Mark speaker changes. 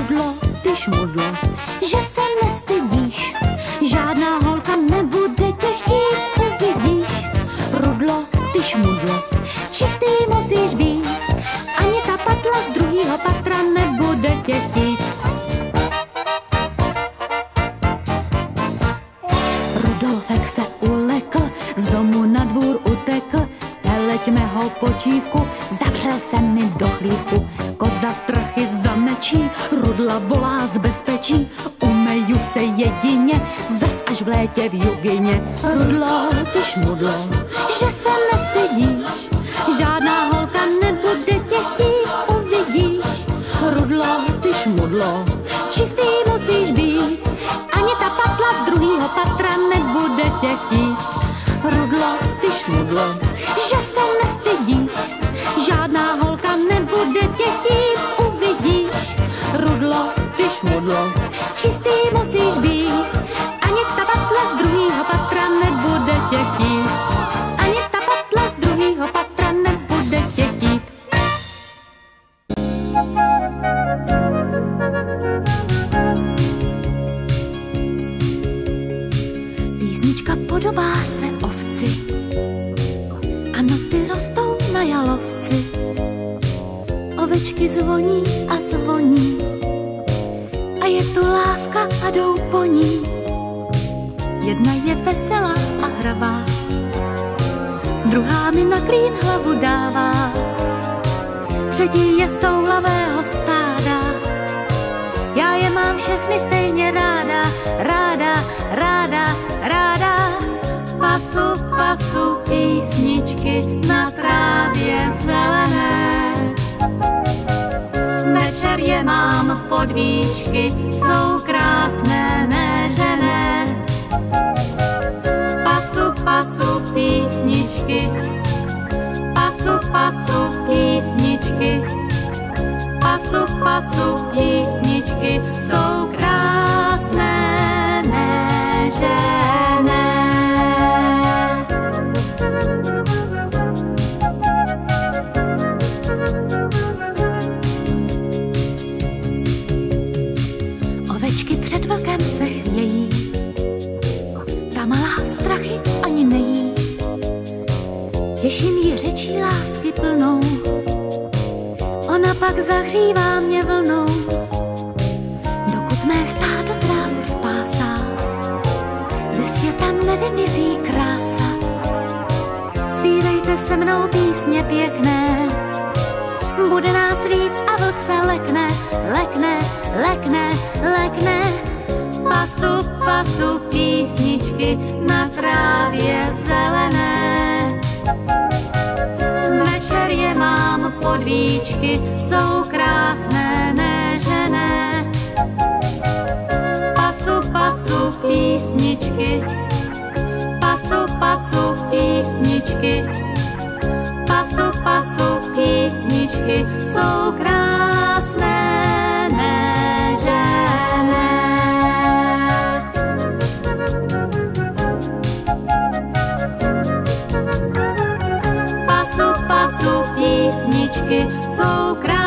Speaker 1: Rudlo, ty šmudlo, že se nestydíš, žádná holka nebude tě chtít, uvidíš. Rudlo, ty šmudlo, čistý musíš být, ani ta patla z druhýho patra nebude tě chtít. Rudolfek se ulekl, z domu na dvůr utekl, heleďme ho počívku, zavřel se mi do chlívku. Koza strachy zamečí, Rudla volá z bezpečí, umeju se jedině, zas až v létě v jugině. Rudlo, ty šmudlo, že se nestydíš, žádná holka nebude tě chtít, uvidíš. Rudlo, ty šmudlo, čistý musíš být, ani ta patla z druhýho patra nebude tě chtít. Rudlo, ty šmudlo, že se nestydíš, žádná holka nebude tě chtít, uvidíš. Rudlo, ty šmudlo, čistý musíš být, ani ta patla z druhýho patra nebude tě chtít, ani ta patla z druhýho patra nebude tě chtít. Písnička podobá se ovci, ano, ty rostou na jalovci. Ovečky zvoní a zvoní a je tu lávka a jdou po ní. Jedna je veselá a hravá, druhá mi na klín hlavu dává. Třetí je z toulavého stáda, já je mám všechny stejně ráda, ráda, ráda, ráda. Pasu, pasu písničky na trávě zelené, večer je mám pod víčky, jsou krásné mé žené. Pasu, pasu písničky, pasu, pasu písničky, pasu, pasu písničky, jsou krásné mé žené. Ovečky před vlkem se chvějí, ta malá strachy ani nejí. Těším ji řečí lásky plnou, ona pak zahřívá mě vlnou. Dokud mé stádo trávu spásá, ze světa nevymizí krása. Zpívejte se mnou písně pěkné, bude nás víc a vlk se lekne, lekne, lekne, lekne. Pasu, pasu písničky na trávě zelené, večer je mám pod víčky, jsou krásné nežené. Pasu, pasu písničky, pasu, pasu písničky, pasu, pasu písničky, jsou krásné nežené. Pasu, pasu písničky, jsou krásné.